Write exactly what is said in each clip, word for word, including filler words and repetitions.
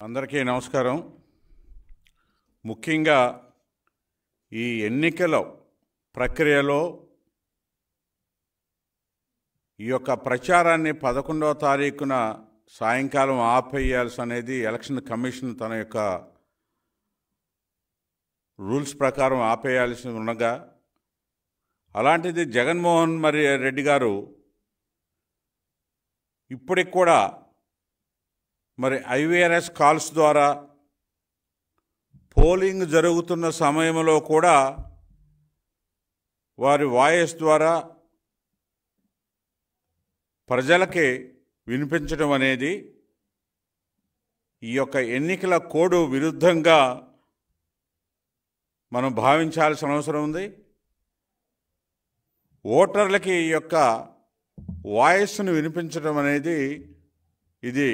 అందరికీ నమస్కారం. ముఖ్యంగా ఈ ఎన్నికల ప్రక్రియలో ఈ యొక్క ప్రచారాన్ని పదకొండవ తారీఖున సాయంకాలం ఆపేయాల్సి అనేది ఎలక్షన్ కమిషన్ తన యొక్క రూల్స్ ప్రకారం ఆపేయాల్సి ఉండగా, అలాంటిది జగన్మోహన్ మరి రెడ్డి గారు ఇప్పటికి కూడా మరి ఐవీఆర్ఎస్ కాల్స్ ద్వారా పోలింగ్ జరుగుతున్న సమయంలో కూడా వారి వాయిస్ ద్వారా ప్రజలకి వినిపించడం అనేది ఈ యొక్క ఎన్నికల కోడ్ విరుద్ధంగా మనం భావించాల్సిన అవసరం ఉంది. ఓటర్లకి ఈ యొక్క వాయిస్ను వినిపించడం అనేది ఇది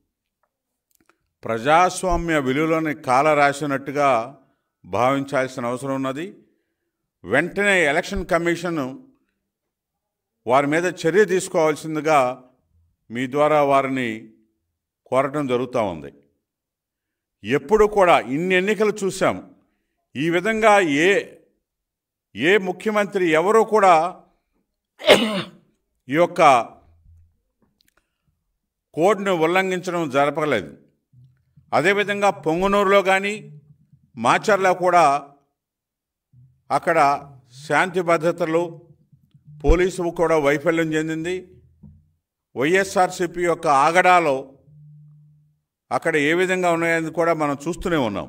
ప్రజాస్వామ్య విలువలని కాల రాసినట్టుగా భావించాల్సిన అవసరం ఉన్నది. వెంటనే ఎలక్షన్ కమిషన్ వారి మీద చర్య తీసుకోవాల్సిందిగా మీ ద్వారా వారిని కోరటం జరుగుతూ ఉంది. ఎప్పుడు కూడా ఇన్ని ఎన్నికలు చూసాం, ఈ విధంగా ఏ ఏ ముఖ్యమంత్రి ఎవరూ కూడా ఈ యొక్క కోడ్ను ఉల్లంఘించడం జరపలేదు. అదేవిధంగా పొంగనూరులో కానీ మాచర్లో కూడా అక్కడ శాంతి భద్రతలు పోలీసు కూడా వైఫల్యం చెందింది. వైఎస్ఆర్సీపీ యొక్క ఆగడాలో అక్కడ ఏ విధంగా ఉన్నాయని కూడా మనం చూస్తూనే ఉన్నాం.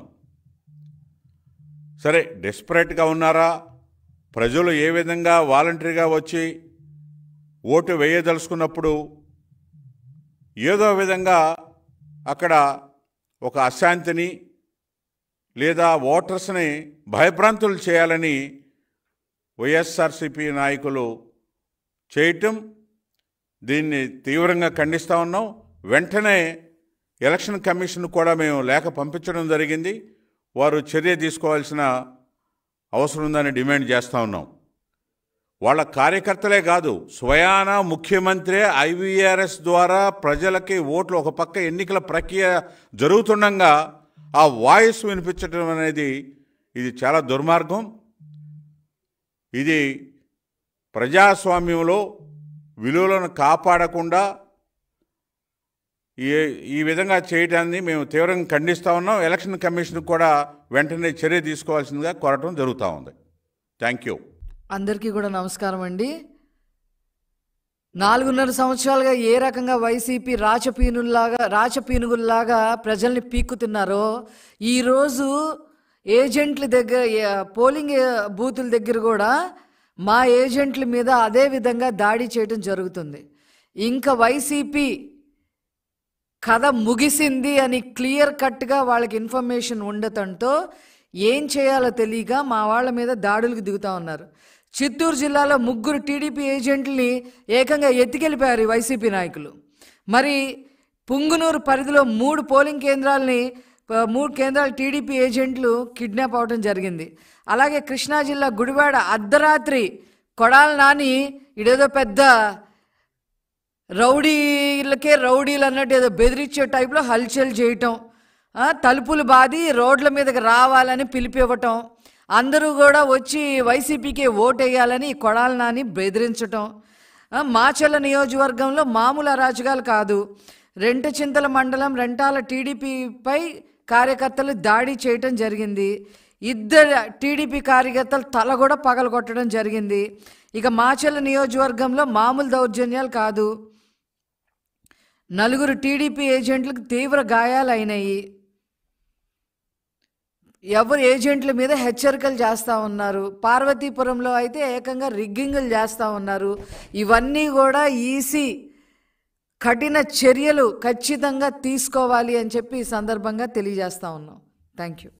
సరే, డెస్పరేట్గా ఉన్నారా, ప్రజలు ఏ విధంగా వాలంటరీగా వచ్చి ఓటు వేయదలుచుకున్నప్పుడు ఏదో విధంగా అక్కడ ఒక అశాంతిని లేదా ఓటర్స్ని భయభ్రాంతులు చేయాలని వైఎస్ఆర్సీపీ నాయకులు చేయటం, దీన్ని తీవ్రంగా ఖండిస్తూ ఉన్నాం. వెంటనే ఎలక్షన్ కమిషన్ కూడా మేము లేఖ పంపించడం జరిగింది. వారు చర్య తీసుకోవాల్సిన అవసరం ఉందని డిమాండ్ చేస్తూ ఉన్నాం. వాళ్ళ కార్యకర్తలే కాదు, స్వయాన ముఖ్యమంత్రి ఐవీఆర్ఎస్ ద్వారా ప్రజలకి ఓట్లు ఒక పక్క ఎన్నికల ప్రక్రియ జరుగుతుండగా ఆ వాయిస్ వినిపించడం అనేది ఇది చాలా దుర్మార్గం. ఇది ప్రజాస్వామ్యంలో విలువలను కాపాడకుండా ఈ ఈ విధంగా చేయడాన్ని మేము తీవ్రంగా ఖండిస్తూ ఉన్నాం. ఎలక్షన్ కమిషన్ కూడా వెంటనే చర్య తీసుకోవాల్సిందిగా కోరటం జరుగుతూ ఉంది. Thank you. అందరికీ కూడా నమస్కారం అండి. నాలుగున్నర సంవత్సరాలుగా ఏ రకంగా వైసీపీ రాచపీనుల్లాగా రాచపీనుగుల్లాగా ప్రజల్ని పీక్కుతున్నారో, ఈరోజు ఏజెంట్ల దగ్గర, పోలింగ్ బూతుల దగ్గర కూడా మా ఏజెంట్ల మీద అదే విధంగా దాడి చేయడం జరుగుతుంది. ఇంకా వైసీపీ కథ ముగిసింది అని క్లియర్ కట్గా వాళ్ళకి ఇన్ఫర్మేషన్ ఉండటంతో ఏం చేయాలో తెలియక మా వాళ్ళ మీద దాడులకు దిగుతూ ఉన్నారు. చిత్తూరు జిల్లాలో ముగ్గురు టీడీపీ ఏజెంట్లని ఏకంగా ఎత్తికెళ్ళిపోయారు ఈ వైసీపీ నాయకులు. మరి పుంగునూరు పరిధిలో మూడు పోలింగ్ కేంద్రాలని మూడు కేంద్రాల టీడీపీ ఏజెంట్లు కిడ్నాప్ అవడం జరిగింది. అలాగే కృష్ణా జిల్లా గుడివాడ అర్ధరాత్రి కొడాల నాని ఇదేదో పెద్ద రౌడీలకే రౌడీలు అన్నట్టు ఏదో బెదిరించే టైప్లో హల్చల్ చేయటం, తలుపులు బాది రోడ్ల మీదకి రావాలని పిలిపివ్వటం, అందరూ కూడా వచ్చి వైసీపీకి ఓటేయాలని కొడాల నాని బెదిరించటం, మాచర్ల నియోజకవర్గంలో మామూలు అరాచకాలు కాదు, రెంటచింతల మండలం రెంటాల టీడీపీపై కార్యకర్తలు దాడి చేయటం జరిగింది. ఇద్దరు టీడీపీ కార్యకర్తలు తల కూడా పగలగొట్టడం జరిగింది. ఇక మాచర్ల నియోజకవర్గంలో మామూలు దౌర్జన్యాలు కాదు, నలుగురు టీడీపీ ఏజెంట్లకు తీవ్ర గాయాలు అయినాయి. ఎవరు ఏజెంట్ల మీద హెచ్చరికలు చేస్తూ ఉన్నారు. పార్వతీపురంలో అయితే ఏకంగా రిగ్గింగులు చేస్తూ ఉన్నారు. ఇవన్నీ కూడా ఈసీ కఠిన చర్యలు ఖచ్చితంగా తీసుకోవాలి అని చెప్పి ఈ సందర్భంగా తెలియజేస్తూ ఉన్నాం. Thank you.